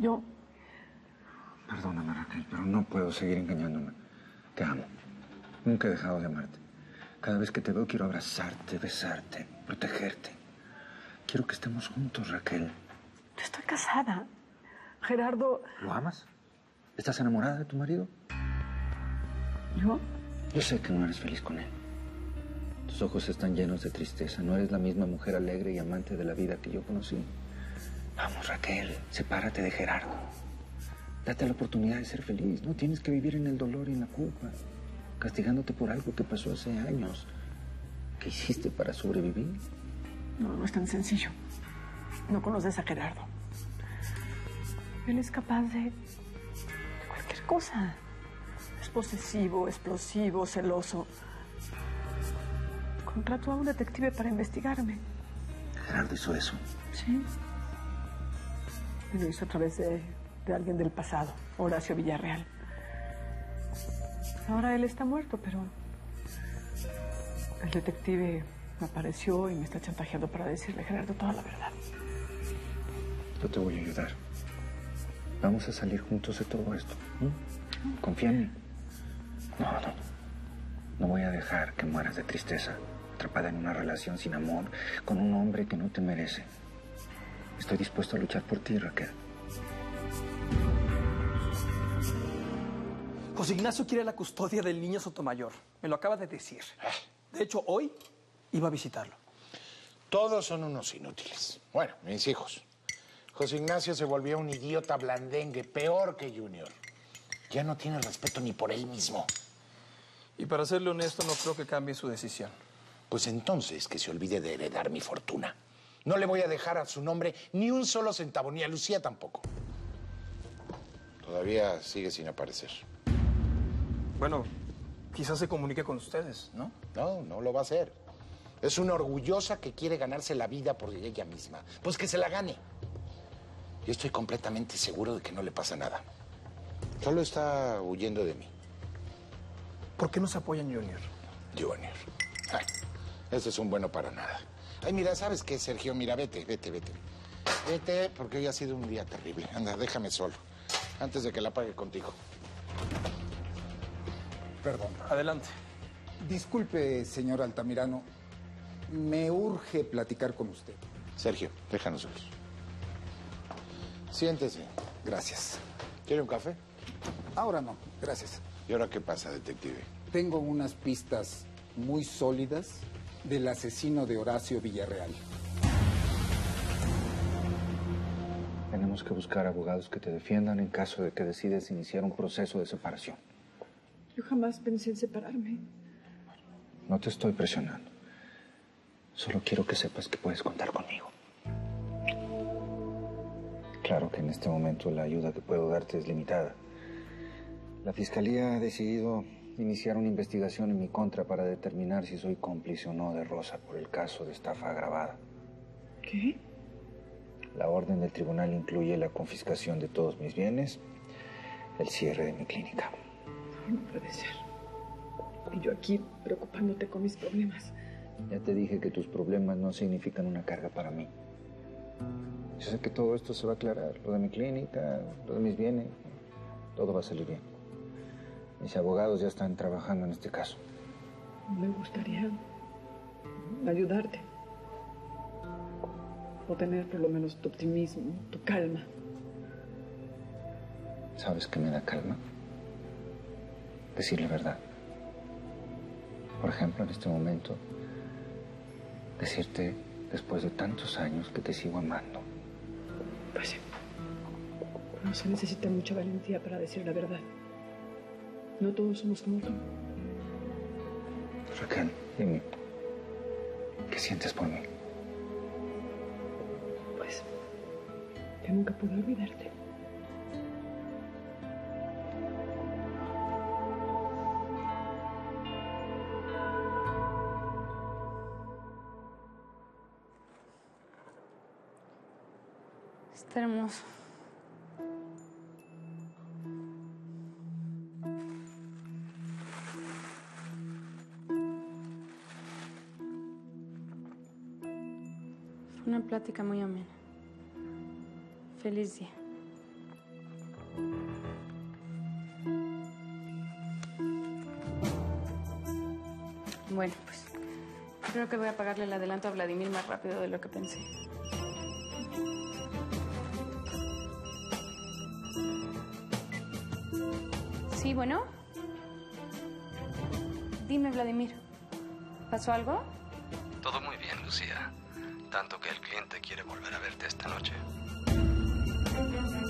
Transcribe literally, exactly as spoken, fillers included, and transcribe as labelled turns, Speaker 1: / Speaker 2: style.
Speaker 1: Yo...
Speaker 2: Perdóname, Raquel, pero no puedo seguir engañándome. Te amo. Nunca he dejado de amarte. Cada vez que te veo quiero abrazarte, besarte, protegerte. Quiero que estemos juntos, Raquel.
Speaker 1: Yo estoy casada. Gerardo...
Speaker 2: ¿Lo amas? ¿Estás enamorada de tu marido?
Speaker 1: ¿Yo?
Speaker 2: Yo sé que no eres feliz con él. Tus ojos están llenos de tristeza. No eres la misma mujer alegre y amante de la vida que yo conocí. Vamos, Raquel, sepárate de Gerardo. Date la oportunidad de ser feliz. No tienes que vivir en el dolor y en la culpa, castigándote por algo que pasó hace años. ¿Qué hiciste para sobrevivir?
Speaker 1: No, no es tan sencillo. No conoces a Gerardo. Él es capaz de... de cualquier cosa. Es posesivo, explosivo, celoso. Contrató a un detective para investigarme.
Speaker 2: Gerardo hizo eso.
Speaker 1: Sí. Y lo hizo a través de, de alguien del pasado, Horacio Villarreal. Ahora él está muerto, pero... el detective me apareció y me está chantajeando para decirle a Gerardo toda la verdad.
Speaker 2: Yo te voy a ayudar. Vamos a salir juntos de todo esto. ¿Mm? Confía en mí. No, no. No voy a dejar que mueras de tristeza, atrapada en una relación sin amor, con un hombre que no te merece. Estoy dispuesto a luchar por ti, Raquel.
Speaker 3: José Ignacio quiere la custodia del niño Sotomayor. Me lo acaba de decir. De hecho, hoy iba a visitarlo.
Speaker 4: Todos son unos inútiles. Bueno, mis hijos. José Ignacio se volvió un idiota blandengue, peor que Junior. Ya no tiene respeto ni por él mismo.
Speaker 3: Y para serle honesto, no creo que cambie su decisión.
Speaker 4: Pues entonces que se olvide de heredar mi fortuna. No le voy a dejar a su nombre ni un solo centavo, ni a Lucía tampoco. Todavía sigue sin aparecer.
Speaker 3: Bueno, quizás se comunique con ustedes, ¿no?
Speaker 4: No, no lo va a hacer. Es una orgullosa que quiere ganarse la vida por ella misma. Pues que se la gane. Yo estoy completamente seguro de que no le pasa nada. Solo está huyendo de mí.
Speaker 3: ¿Por qué no se apoyan, Junior?
Speaker 4: Junior. Ay, ese es un bueno para nada. Ay, mira, ¿sabes qué, Sergio? Mira, vete, vete, vete. Vete, porque hoy ha sido un día terrible. Anda, déjame solo, antes de que la pague contigo.
Speaker 5: Perdón.
Speaker 3: Adelante.
Speaker 5: Disculpe, señor Altamirano. Me urge platicar con usted.
Speaker 4: Sergio, déjanos solos. Siéntese.
Speaker 5: Gracias.
Speaker 4: ¿Quiere un café?
Speaker 5: Ahora no, gracias.
Speaker 4: ¿Y ahora qué pasa, detective?
Speaker 5: Tengo unas pistas muy sólidas del asesino de Horacio Villarreal.
Speaker 2: Tenemos que buscar abogados que te defiendan en caso de que decides iniciar un proceso de separación.
Speaker 1: Yo jamás pensé en separarme.
Speaker 2: No te estoy presionando. Solo quiero que sepas que puedes contar conmigo. Claro que en este momento la ayuda que puedo darte es limitada. La Fiscalía ha decidido iniciar una investigación en mi contra para determinar si soy cómplice o no de Rosa por el caso de estafa agravada.
Speaker 1: ¿Qué?
Speaker 2: La orden del tribunal incluye la confiscación de todos mis bienes, el cierre de mi clínica.
Speaker 1: No puede ser. Y yo aquí preocupándote con mis problemas.
Speaker 2: Ya te dije que tus problemas no significan una carga para mí. Yo sé que todo esto se va a aclarar. Lo de mi clínica, lo de mis bienes, todo va a salir bien. Mis abogados ya están trabajando en este caso.
Speaker 1: Me gustaría ayudarte. O tener por lo menos tu optimismo, tu calma.
Speaker 2: ¿Sabes qué me da calma? Decir la verdad. Por ejemplo, en este momento, decirte, después de tantos años, que te sigo amando.
Speaker 1: Pues sí. No se necesita mucha valentía para decir la verdad. No todos somos como tú.
Speaker 2: Raquel, dime, ¿qué sientes por mí?
Speaker 1: Pues, que nunca pude olvidarte.
Speaker 6: Está hermoso. Fue una plática muy amena. Feliz día. Bueno, pues creo que voy a pagarle el adelanto a Vladimir más rápido de lo que pensé. Sí, bueno. Dime, Vladimir. ¿Pasó algo?
Speaker 7: Todo muy bien, Lucía. Tanto que el cliente quiere volver a verte esta noche.